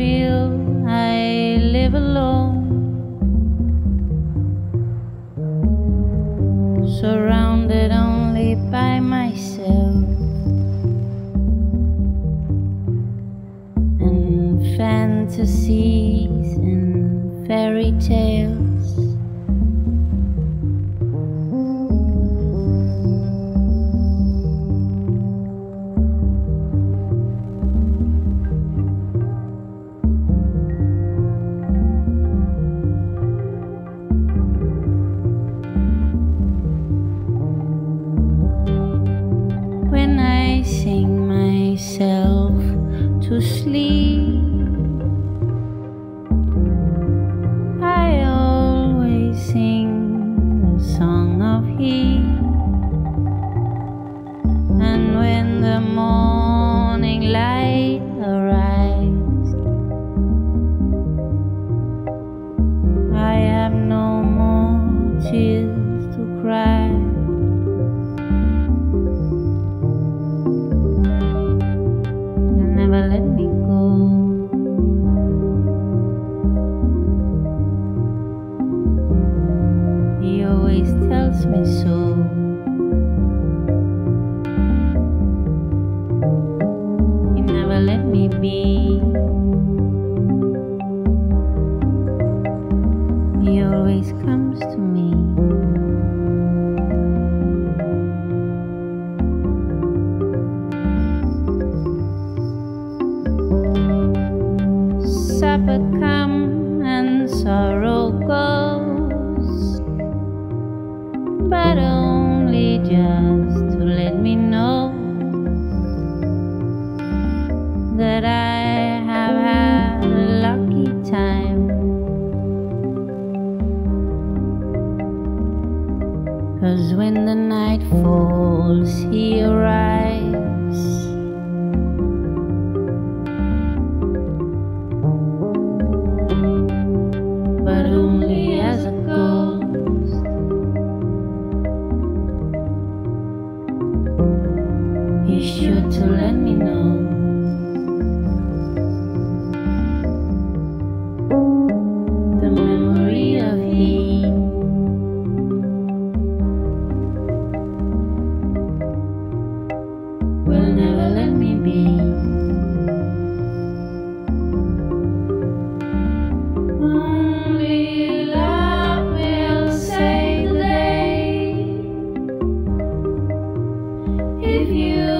real, I live alone, surrounded only by myself and fantasies and fairy tales. When I sing myself to sleep, I always sing the song of heat. And when the morning light arrives, I have no more tears to cry. Never let me go. He always tells me so. He never let me be. He always comes to me. Supper come and sorrow goes, but only just to let me know that I have had a lucky time. 'Cause when the night falls, he arrives, but only as a ghost. He's sure to let me know the memory of he will never let me be. Only love will save the day. If you